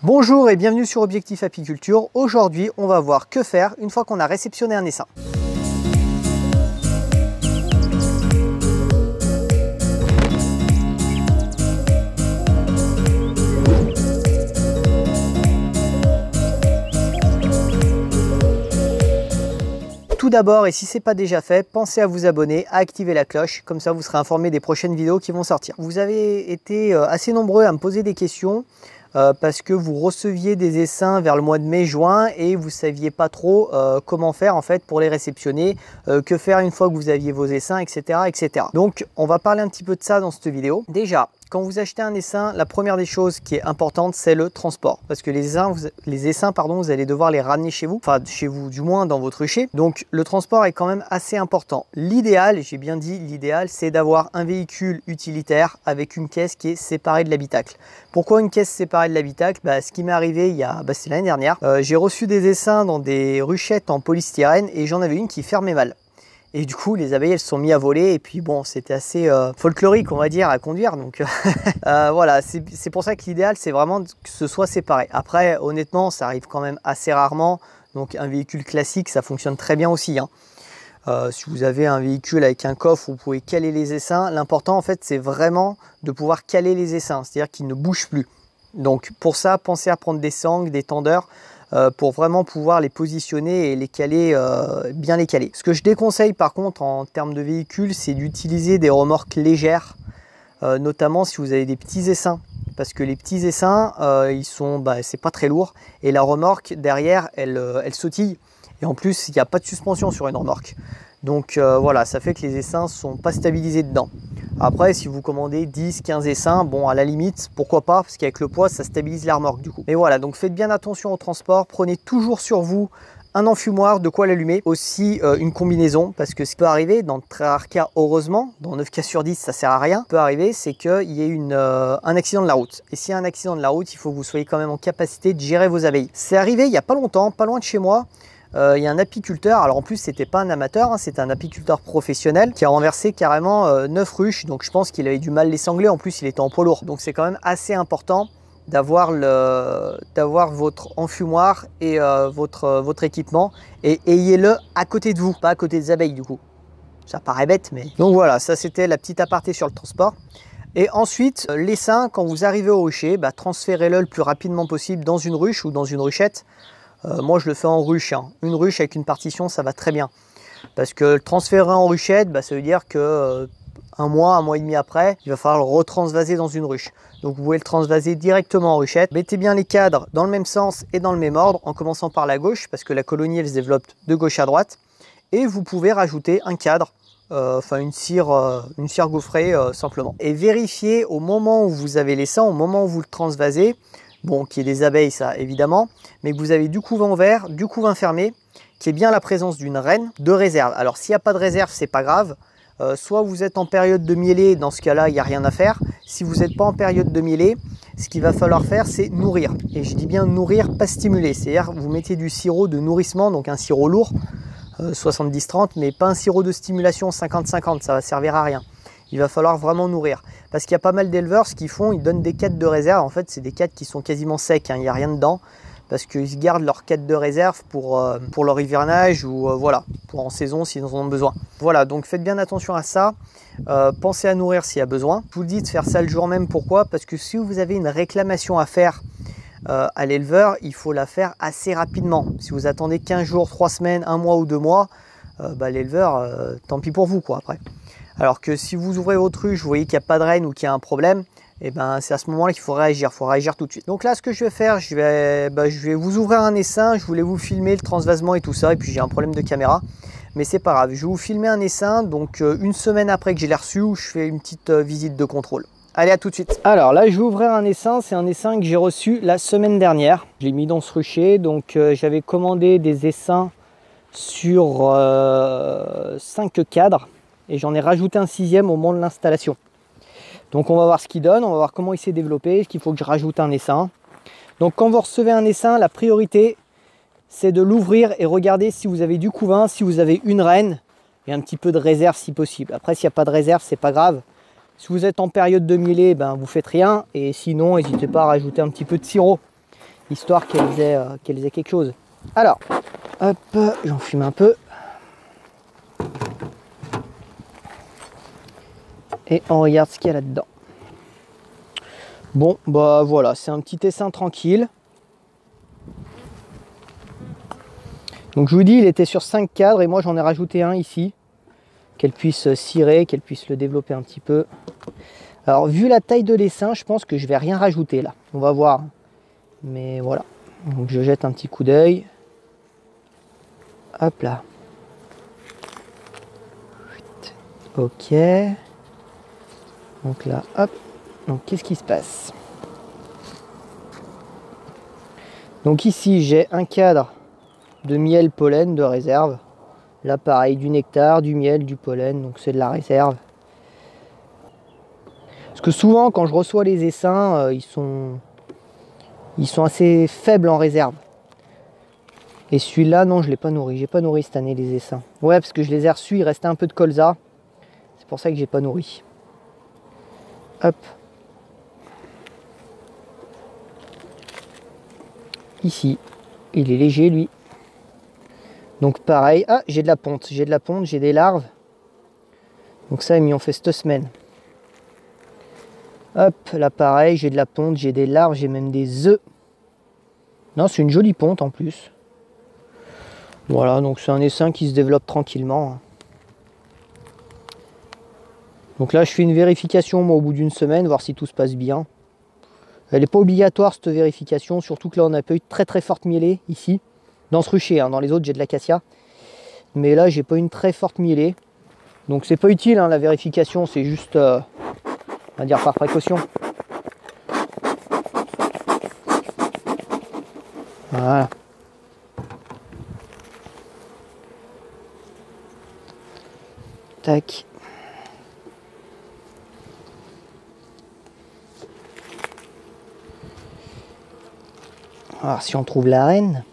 Bonjour et bienvenue sur Objectif Apiculture. Aujourd'hui, on va voir que faire une fois qu'on a réceptionné un essaim. Tout d'abord, et si ce n'est pas déjà fait, pensez à vous abonner, à activer la cloche, comme ça vous serez informé des prochaines vidéos qui vont sortir. Vous avez été assez nombreux à me poser des questions parce que vous receviez des essaims vers le mois de mai-juin et vous ne saviez pas trop comment faire en fait pour les réceptionner, que faire une fois que vous aviez vos essaims, etc., etc. Donc on va parler un petit peu de ça dans cette vidéo. Déjà, quand vous achetez un essaim, la première des choses qui est importante, c'est le transport. Parce que les essaims, vous allez devoir les ramener chez vous, enfin chez vous du moins dans votre rucher. Donc le transport est quand même assez important. L'idéal, j'ai bien dit l'idéal, c'est d'avoir un véhicule utilitaire avec une caisse qui est séparée de l'habitacle. Pourquoi une caisse séparée de l'habitacle? Ce qui m'est arrivé c'est l'année dernière. J'ai reçu des essaims dans des ruchettes en polystyrène et j'en avais une qui fermait mal. Et du coup, les abeilles, elles se sont mis à voler. Et puis bon, c'était assez folklorique, on va dire, à conduire. Donc voilà, c'est pour ça que l'idéal, c'est vraiment que ce soit séparé. Après, honnêtement, ça arrive quand même assez rarement. Donc un véhicule classique, ça fonctionne très bien aussi, hein. Si vous avez un véhicule avec un coffre où vous pouvez caler les essaims, l'important, en fait, c'est vraiment de pouvoir caler les essaims. C'est-à-dire qu'ils ne bougent plus. Donc pour ça, pensez à prendre des sangles, des tendeurs, pour vraiment pouvoir les positionner et les caler, bien les caler. Ce que je déconseille par contre en termes de véhicule, c'est d'utiliser des remorques légères, notamment si vous avez des petits essaims. Parce que les petits essaims, c'est pas très lourd et la remorque derrière, elle sautille. Et en plus, il n'y a pas de suspension sur une remorque. Donc voilà, ça fait que les essaims ne sont pas stabilisés dedans. Après, si vous commandez 10, 15 essaims, bon, à la limite, pourquoi pas, parce qu'avec le poids, ça stabilise la remorque du coup. Mais voilà, donc faites bien attention au transport, prenez toujours sur vous un enfumoir, de quoi l'allumer, aussi une combinaison, parce que ce qui peut arriver, dans de très rares cas, heureusement, dans 9 cas sur 10, ça sert à rien, ce qui peut arriver, c'est qu'il y ait un accident de la route. Et s'il y a un accident de la route, il faut que vous soyez quand même en capacité de gérer vos abeilles. C'est arrivé il n'y a pas longtemps, pas loin de chez moi. Il y a un apiculteur, alors en plus c'était pas un amateur, hein, c'était un apiculteur professionnel qui a renversé carrément 9 ruches, donc je pense qu'il avait du mal les sangler, en plus il était en poids lourd. Donc c'est quand même assez important d'avoir votre enfumoir et votre équipement, et ayez-le à côté de vous, pas à côté des abeilles du coup. Ça paraît bête, mais... Donc voilà, ça c'était la petite aparté sur le transport. Et ensuite, l'essaim, quand vous arrivez au rucher, transférez-le le plus rapidement possible dans une ruche ou dans une ruchette. Moi je le fais en ruche, hein. Une ruche avec une partition ça va très bien. Parce que le transférer en ruchette, ça veut dire que un mois et demi après, il va falloir le retransvaser dans une ruche. Donc vous pouvez le transvaser directement en ruchette. Mettez bien les cadres dans le même sens et dans le même ordre, en commençant par la gauche, parce que la colonie elle se développe de gauche à droite. Et vous pouvez rajouter un cadre, une cire gaufrée simplement. Et vérifiez au moment où vous avez l'essaim, au moment où vous le transvasez, bon, qu'il y ait des abeilles, ça évidemment, mais que vous avez du couvain vert, du couvain fermé, qui est bien la présence d'une reine de réserve. Alors s'il n'y a pas de réserve, c'est pas grave. Soit vous êtes en période de mielée, dans ce cas-là, il n'y a rien à faire. Si vous n'êtes pas en période de mielée, ce qu'il va falloir faire, c'est nourrir. Et je dis bien nourrir, pas stimuler. C'est-à-dire vous mettez du sirop de nourrissement, donc un sirop lourd, 70-30, mais pas un sirop de stimulation 50-50, ça va servir à rien. Il va falloir vraiment nourrir. Parce qu'il y a pas mal d'éleveurs, ce qu'ils font, ils donnent des cadres de réserve. En fait, c'est des cadres qui sont quasiment secs, hein, il n'y a rien dedans. Parce qu'ils se gardent leurs cadres de réserve pour leur hivernage ou voilà, pour en saison s'ils en ont besoin. Voilà, donc faites bien attention à ça. Pensez à nourrir s'il y a besoin. Je vous dis de faire ça le jour même. Pourquoi? Parce que si vous avez une réclamation à faire à l'éleveur, il faut la faire assez rapidement. Si vous attendez 15 jours, 3 semaines, 1 mois ou 2 mois, l'éleveur, tant pis pour vous quoi après. Alors que si vous ouvrez votre ruche, vous voyez qu'il n'y a pas de reine ou qu'il y a un problème, c'est à ce moment-là qu'il faut réagir. Il faut réagir tout de suite. Donc là, ce que je vais faire, je vais vous ouvrir un essaim. Je voulais vous filmer le transvasement et tout ça. Et puis j'ai un problème de caméra. Mais c'est pas grave. Je vais vous filmer un essaim. Donc une semaine après que je l'ai reçu, où je fais une petite visite de contrôle. Allez, à tout de suite. Alors là, je vais ouvrir un essaim. C'est un essaim que j'ai reçu la semaine dernière. Je l'ai mis dans ce rucher. Donc j'avais commandé des essaims sur 5 cadres. Et j'en ai rajouté un 6e au moment de l'installation. Donc on va voir ce qu'il donne, on va voir comment il s'est développé, est-ce qu'il faut que je rajoute un essaim. Donc quand vous recevez un essaim, la priorité c'est de l'ouvrir et regarder si vous avez du couvain, si vous avez une reine et un petit peu de réserve si possible. Après s'il n'y a pas de réserve, c'est pas grave. Si vous êtes en période de mielée, vous faites rien, et sinon n'hésitez pas à rajouter un petit peu de sirop. histoire qu'elle faisait quelque chose. Alors, hop, j'en fume un peu. Et on regarde ce qu'il y a là-dedans. Bon, bah voilà, c'est un petit essaim tranquille. Donc je vous dis, il était sur 5 cadres et moi j'en ai rajouté un ici. Qu'elle puisse cirer, qu'elle puisse le développer un petit peu. Alors vu la taille de l'essaim, je pense que je vais rien rajouter là. On va voir. Mais voilà. Donc je jette un petit coup d'œil. Hop là. Ok. Donc là, hop. Donc qu'est-ce qui se passe? Donc ici j'ai un cadre de miel pollen de réserve. Là pareil, du nectar, du miel, du pollen, donc c'est de la réserve. Parce que souvent quand je reçois les essaims, ils sont assez faibles en réserve. Et celui-là, non, je ne l'ai pas nourri. J'ai pas nourri cette année les essaims. Ouais, parce que je les ai reçus, il restait un peu de colza. C'est pour ça que j'ai pas nourri. Hop. Ici, il est léger lui. Donc pareil, ah j'ai de la ponte, j'ai des larves. Donc ça ils m'y ont fait cette semaine. Hop, là pareil, j'ai de la ponte, j'ai des larves, j'ai même des œufs. Non, c'est une jolie ponte en plus. Voilà, donc c'est un essaim qui se développe tranquillement. Donc là je fais une vérification moi au bout d'une semaine, voir si tout se passe bien. Elle n'est pas obligatoire cette vérification, surtout que là on a pas eu de très forte mielée ici. Dans ce rucher, hein. Dans les autres j'ai de l'acacia. Mais là j'ai pas une très forte mielée. Donc c'est pas utile hein, la vérification, c'est juste on va dire par précaution. Voilà. Tac. Alors si on trouve la reine.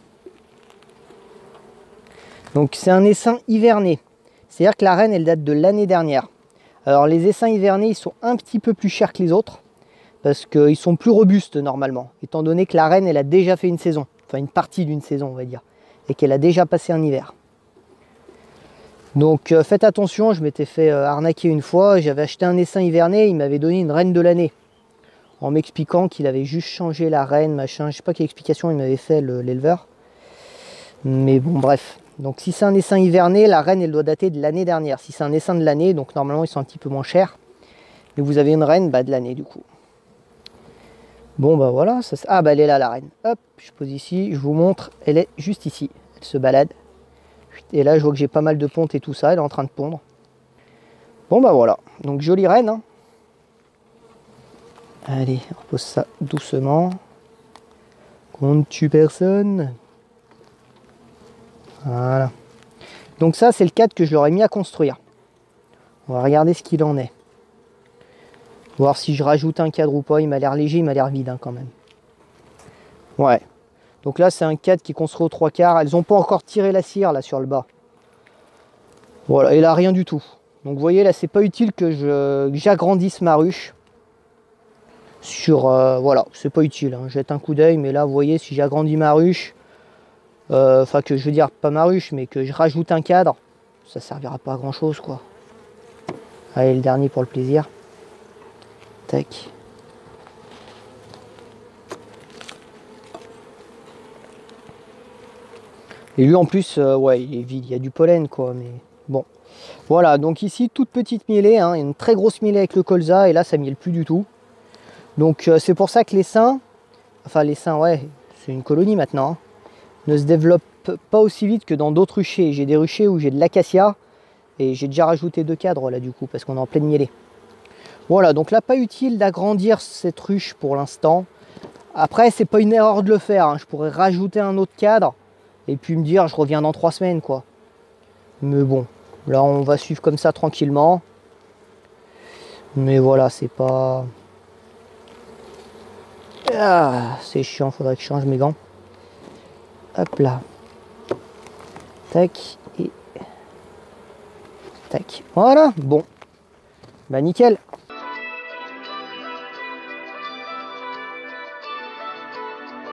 Donc c'est un essaim hiverné. C'est-à-dire que la reine elle date de l'année dernière. Alors les essaims hivernés ils sont un petit peu plus chers que les autres. Parce qu'ils sont plus robustes normalement. Étant donné que la reine elle a déjà fait une saison. Enfin une partie d'une saison on va dire. Et qu'elle a déjà passé un hiver. Donc faites attention, je m'étais fait arnaquer une fois. J'avais acheté un essaim hiverné, il m'avait donné une reine de l'année. En m'expliquant qu'il avait juste changé la reine, machin. Je sais pas quelle explication il m'avait fait l'éleveur. Mais bon bref. Donc si c'est un essaim hiverné, la reine elle doit dater de l'année dernière. Si c'est un essaim de l'année, donc normalement ils sont un petit peu moins chers. Mais vous avez une reine de l'année du coup. Bon bah voilà, ça, ah bah elle est là la reine. Hop, je pose ici, je vous montre, elle est juste ici. Elle se balade. Et là je vois que j'ai pas mal de ponte et tout ça, elle est en train de pondre. Bon bah voilà, donc jolie reine. Hein. Allez, on repose ça doucement. Qu'on ne tue personne. Voilà. Donc ça c'est le cadre que je leur ai mis à construire. On va regarder ce qu'il en est. Voir si je rajoute un cadre ou pas. Il m'a l'air léger, il m'a l'air vide hein, quand même. Ouais. Donc là c'est un cadre qui est construit aux 3/4. Elles n'ont pas encore tiré la cire là sur le bas. Voilà, et là rien du tout. Donc vous voyez là c'est pas utile que j'agrandisse ma ruche. Voilà, c'est pas utile. Hein. Jette un coup d'œil, mais là vous voyez si j'agrandis ma ruche. Enfin que je veux dire pas ma ruche mais que je rajoute un cadre, ça servira pas à grand chose quoi. Allez le dernier pour le plaisir. Tac. Et lui en plus ouais il est vide, il y a du pollen quoi mais bon. Voilà donc ici toute petite mielée, hein, une très grosse mielée avec le colza et là ça miele plus du tout. Donc c'est pour ça que l'essaim, enfin l'essaim ouais c'est une colonie maintenant. Hein, ne se développe pas aussi vite que dans d'autres ruchers. J'ai des ruchers où j'ai de l'acacia et j'ai déjà rajouté 2 cadres là du coup parce qu'on est en pleine mielée. Voilà donc là pas utile d'agrandir cette ruche pour l'instant. Après c'est pas une erreur de le faire, hein. Je pourrais rajouter un autre cadre et puis me dire je reviens dans 3 semaines quoi. Mais bon là on va suivre comme ça tranquillement. Mais voilà c'est pas... Ah, c'est chiant, faudrait que je change mes gants. Hop là. Tac et tac. Voilà, bon. Bah nickel.